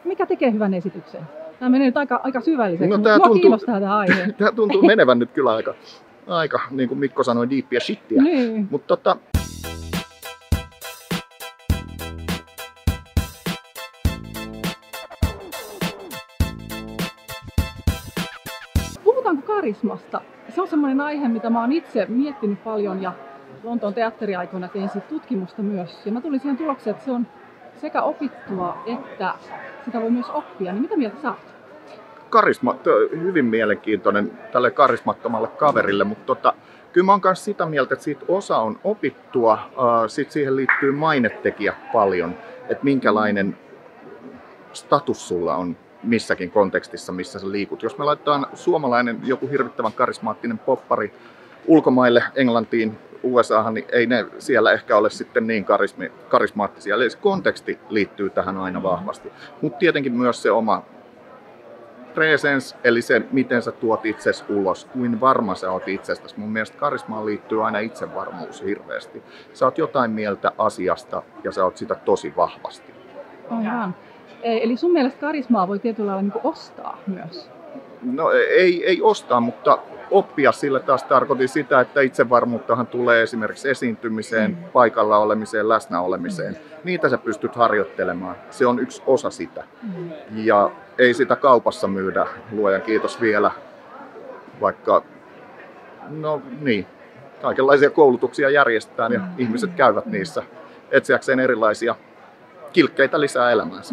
Mikä tekee hyvän esityksen? Tämä menee nyt aika syvälliseksi, No, mutta minua kiinnostaa tämä aihe. Tämä tuntuu menevän nyt kyllä aika niin kuin Mikko sanoi, deepia shittiä. Niin. Mutta Puhutaanko karismasta? Se on semmoinen aihe, mitä mä oon itse miettinyt paljon ja Lontoon teatteriaikoina tein siitä tutkimusta myös. Ja mä tulin siihen tulokseen, että se on sekä opittua että sitä voi myös oppia. Niin mitä mieltä sä oot? karisma, hyvin mielenkiintoinen tälle karismattomalle kaverille, mutta kyllä mä oon myös sitä mieltä, että siitä osa on opittua, sitten siihen liittyy mainetekijät paljon, että minkälainen status sulla on missäkin kontekstissa, missä sä liikut. Jos me laitetaan suomalainen joku hirvittävän karismaattinen poppari ulkomaille, Englantiin, USAhan, niin ei ne siellä ehkä ole sitten niin karismaattisia. Eli se konteksti liittyy tähän aina vahvasti. Mutta tietenkin myös se oma presence, eli se, miten sä tuot itsesi ulos, kuin varma sä oot itsestäsi. Mun mielestä karismaan liittyy aina itsevarmuus hirveästi. Sä oot jotain mieltä asiasta ja sä oot sitä tosi vahvasti. Aivan. Eli sun mielestä karismaa voi tietyllä lailla niin kuin ostaa myös? No ei ostaa, mutta oppia sillä taas tarkoitin sitä, että itsevarmuuttahan tulee esimerkiksi esiintymiseen, paikalla olemiseen, läsnä olemiseen. Niitä sä pystyt harjoittelemaan. Se on yksi osa sitä. Ja ei sitä kaupassa myydä, luojan kiitos vielä, vaikka no niin, kaikenlaisia koulutuksia järjestetään ja ihmiset käyvät niissä etsiäkseen erilaisia kilkkeitä lisää elämäänsä.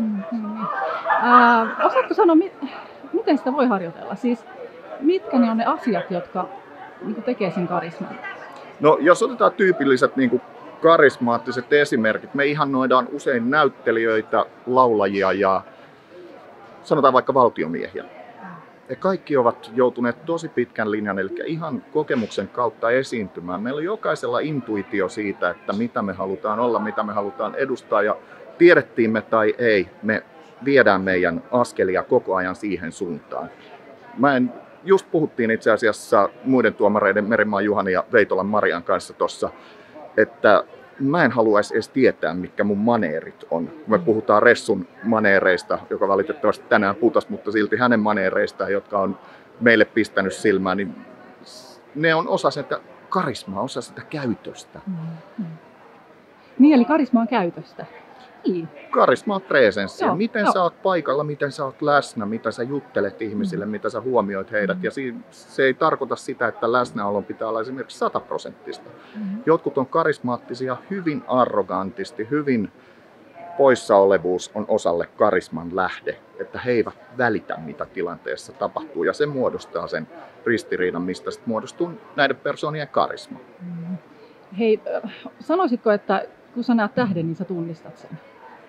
Osaatko sanoa, miten sitä voi harjoitella? Siis mitkä ne on ne asiat, jotka niin tekee sen karisman? No jos otetaan tyypilliset niin karismaattiset esimerkit, me ihannoidaan usein näyttelijöitä, laulajia ja sanotaan vaikka valtiomiehiä. He kaikki ovat joutuneet tosi pitkän linjan, eli ihan kokemuksen kautta esiintymään. Meillä on jokaisella intuitio siitä, että mitä me halutaan olla, mitä me halutaan edustaa, ja tiedettiin me tai ei, me viedään meidän askelia koko ajan siihen suuntaan. Just puhuttiin itse asiassa muiden tuomareiden Merimaan Juhani ja Veitolan Marian kanssa tuossa, että mä en haluaisi edes tietää, mitkä mun maneerit on. Me puhutaan Ressun maneereista, joka valitettavasti tänään putosi, mutta silti hänen maneereistaan, jotka on meille pistänyt silmään, niin ne on osa sitä karismaa, osa sitä käytöstä. Niin, eli karisma on käytöstä. Niin. Karisma on presenssiä. Miten sä oot paikalla, miten sä oot läsnä, mitä sä juttelet ihmisille, mitä sä huomioit heidät. Ja se ei tarkoita sitä, että läsnäolon pitää olla esimerkiksi 100%. Jotkut on karismaattisia hyvin arrogantisti, hyvin poissaolevuus on osalle karisman lähde. Että he eivät välitä, mitä tilanteessa tapahtuu. Ja se muodostaa sen ristiriidan, mistä sitten muodostuu näiden persoonien karisma. Hei, sanoisitko, että kun sä näet tähden, niin sä tunnistat sen?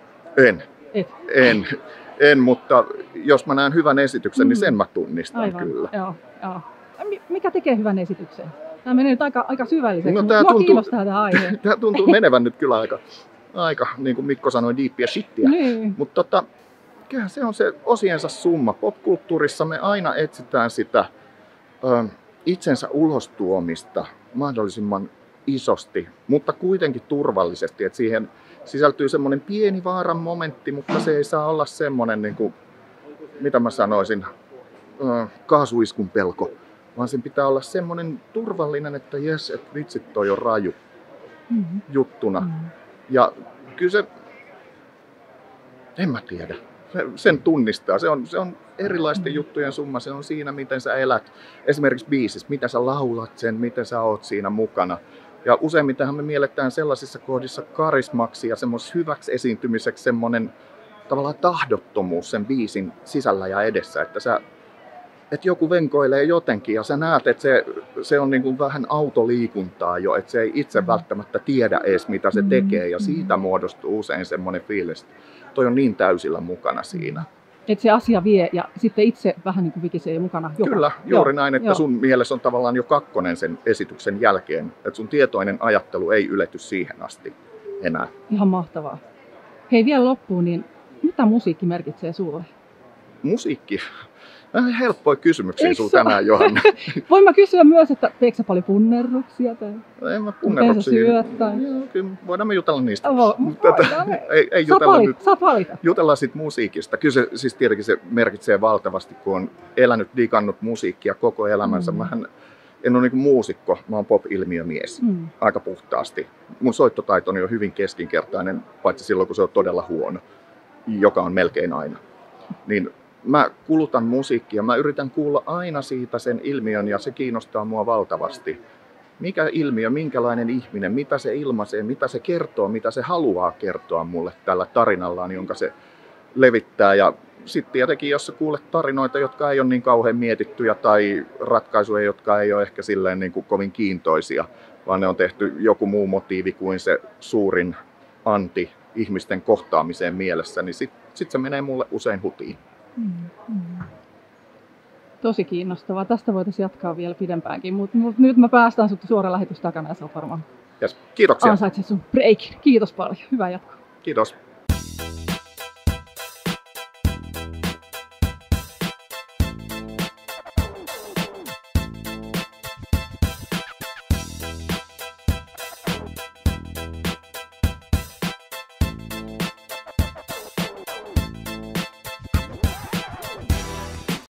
En, mutta jos mä näen hyvän esityksen, niin sen mä tunnistan. Aivan, kyllä. Joo. Mikä tekee hyvän esityksen? Tämä menee nyt aika syvälliseksi, mutta minua kiinnostaa tämä aihe. Tämä tuntuu menevän nyt kyllä aika niin kuin Mikko sanoi, deepia shittiä. Niin. Mutta kyllähän se on se osiensa summa. Popkulttuurissa me aina etsitään sitä itsensä ulostuomista mahdollisimman isosti, mutta kuitenkin turvallisesti, että siihen sisältyy semmoinen pieni vaaran momentti, mutta se ei saa olla semmoinen, niin kuin, mitä mä sanoisin, kaasuiskun pelko, vaan sen pitää olla semmoinen turvallinen, että jes, että vitsit toi on raju juttuna. Ja kyllä se, en mä tiedä, sen tunnistaa. Se on erilaisten juttujen summa, se on siinä, miten sä elät. Esimerkiksi biisissä, mitä sä laulat sen, miten sä oot siinä mukana. Ja useimmitenhan me mielletään sellaisissa kohdissa karismaksi ja semmoisessa hyväksi esiintymiseksi semmoinen tavallaan tahdottomuus sen biisin sisällä ja edessä, että joku venkoilee jotenkin ja sä näet, että se on niin kuin vähän autoliikuntaa jo, että se ei itse välttämättä tiedä edes mitä se tekee ja siitä muodostuu usein semmoinen fiilis, että toi on niin täysillä mukana siinä. Että se asia vie ja sitten itse vähän niin kuin vikisee mukana. Kyllä, juuri näin, että sun mielessä on tavallaan jo kakkonen sen esityksen jälkeen. Että sun tietoinen ajattelu ei ylety siihen asti enää. Ihan mahtavaa. Hei, vielä loppuun, niin mitä musiikki merkitsee sulle? musiikki. Vähän helppoja kysymyksiä Eikö sinulla se tänään, Johanna. Voin mä kysyä myös, että teekö sä paljon punnerruksia? Tai En mä miten sä punnerruksia. syöt? Tai... Joo, kyllä voidaan me jutella niistä. Voidaan me. Ei jutella nyt. Saat valita. Jutellaan siitä musiikista. Kyllä se, siis tietenkin se merkitsee valtavasti, kun on elänyt, digannut musiikkia koko elämänsä. Mähän en ole niin kuin muusikko, mä oon pop-ilmiömies aika puhtaasti. Mun soittotaitoni on hyvin keskinkertainen, paitsi silloin kun se on todella huono, joka on melkein aina. Niin mä kulutan musiikkia, mä yritän kuulla aina siitä sen ilmiön ja se kiinnostaa mua valtavasti. Mikä ilmiö, minkälainen ihminen, mitä se ilmaisee, mitä se kertoo, mitä se haluaa kertoa mulle tällä tarinallaan, jonka se levittää. Ja sitten tietenkin, jos sä kuulet tarinoita, jotka ei ole niin kauhean mietittyjä tai ratkaisuja, jotka ei ole ehkä silleen niin kuin kovin kiintoisia, vaan ne on tehty joku muu motiivi kuin se suurin anti ihmisten kohtaamiseen mielessä, niin sit se menee mulle usein hutiin. Tosi kiinnostavaa. Tästä voitaisiin jatkaa vielä pidempäänkin, mutta nyt mä päästään sut suora lähetys takana ja sä oot varmaan Yes. Kiitoksia. ansaitset sun break. Kiitos paljon. Hyvää jatkoa. Kiitos.